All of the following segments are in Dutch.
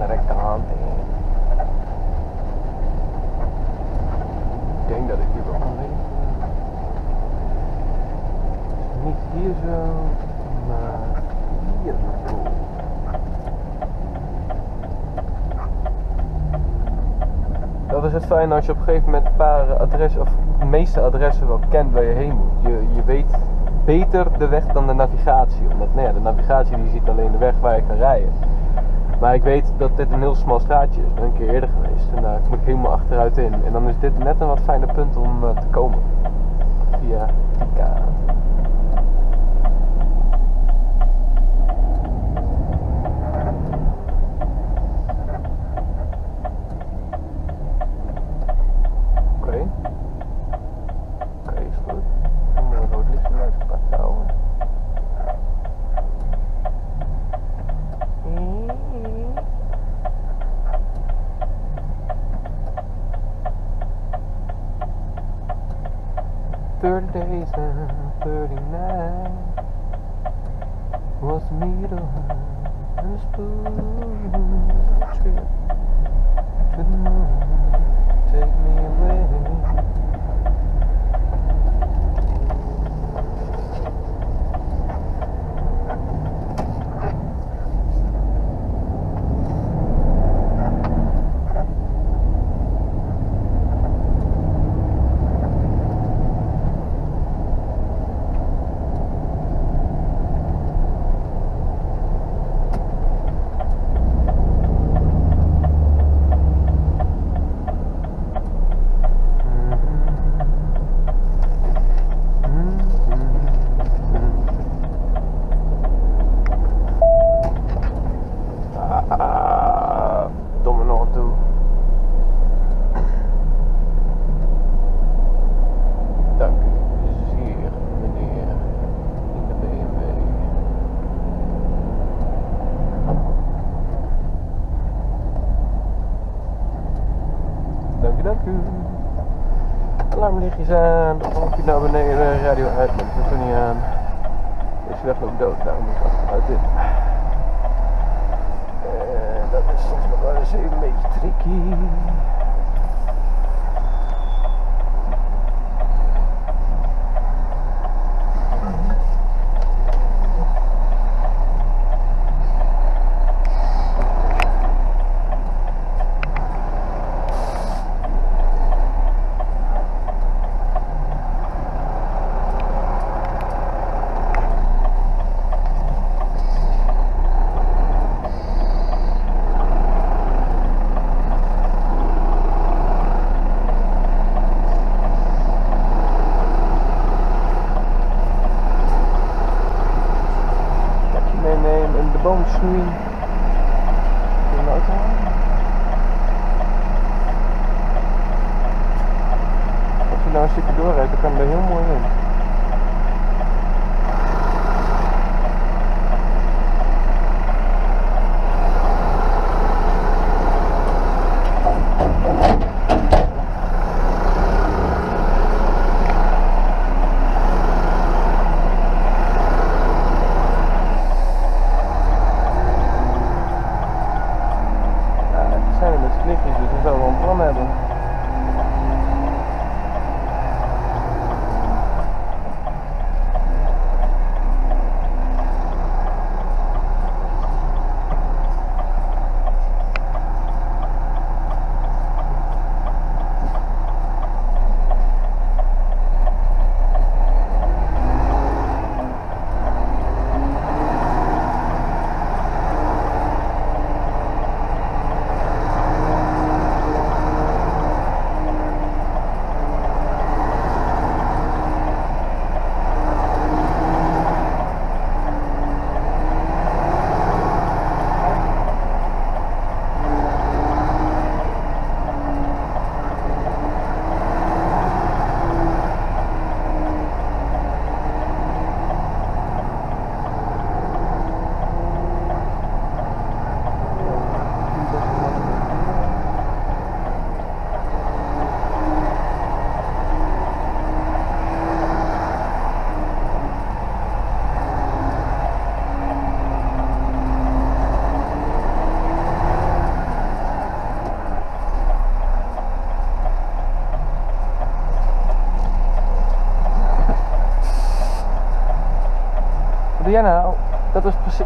andere kant in. Ik denk dat ik hier wel kan leven. Niet hier zo, maar hier naartoe. Dat is het fijne als je op een gegeven moment een paar adressen, of de meeste adressen wel kent waar je heen moet. Je weet beter de weg dan de navigatie. Omdat nou ja, de navigatie die ziet alleen de weg waar je kan rijden. Maar ik weet dat dit een heel smal straatje is. Ik ben een keer eerder geweest en daar moet ik helemaal achteruit in. En dan is dit net een wat fijner punt om te komen. Via die kaart. Oké, is goed. Dan moet een rood lichtje uitgepakt houden. Days and 39 was the needle and the spoon trip to the moon, take me away. Dank u. Alarmlichtjes aan, de lampje naar beneden, radio uit, maar dat doet er niet aan. Deze weg loopt dood, daarom moet ik achteruit in. Dat is soms nog wel eens een beetje tricky. Boom snoeien. Kun je hem uithalen? Als je nou een stukje doorrijdt, dan kan je er heel mooi in. Lichtjes, dus dan zou wel een plan hebben. Wat doe jij nou? Dat was precies...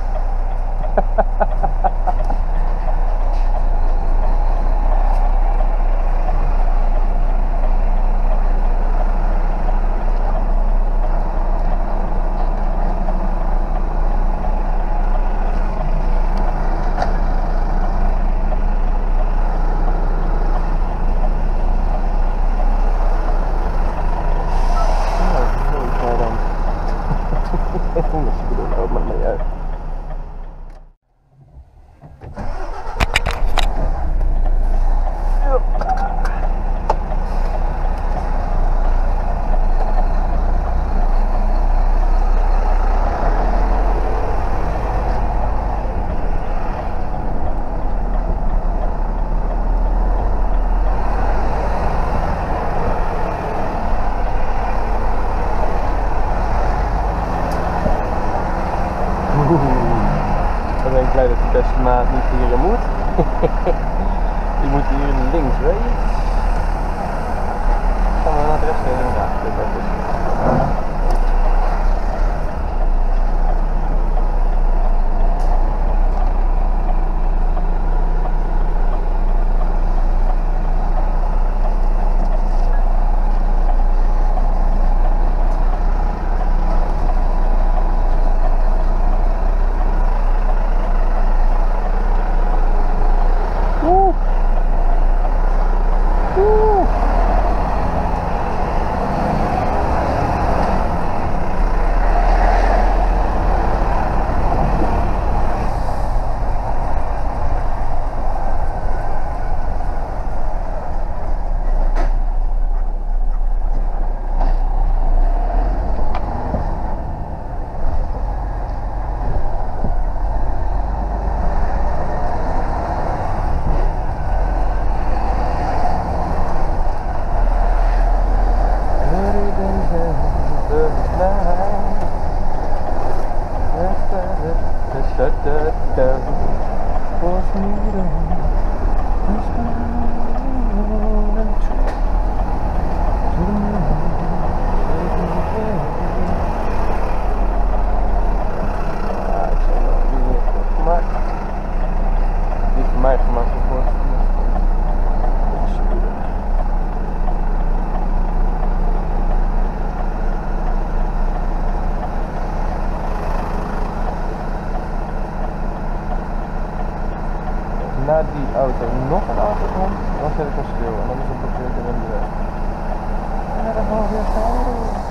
Dan ben ik blij dat de beste maat niet hier moet. Die moet hier links, weet je. Gaan we naar het rest heen? Ja, dat is. Na die auto nog een auto komt, dan zet ik hem stil en dan is het blokkeerd in de weg. En dan gaan we weer verder.